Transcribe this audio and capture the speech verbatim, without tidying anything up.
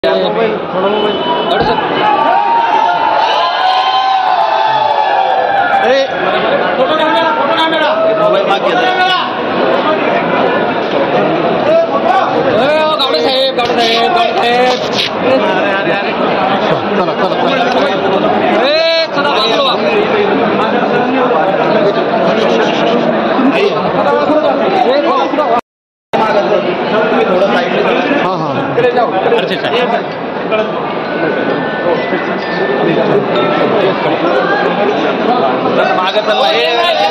mobile थोडा mobile अरे photo camera photo camera mobile माग घेतला अरे गावडे साहेब गावडे साहेब गावडे साहेब अरे अरे अरे चला चला अरे चला थोडं साईडला हां हां इकडे जाऊ मागं चालला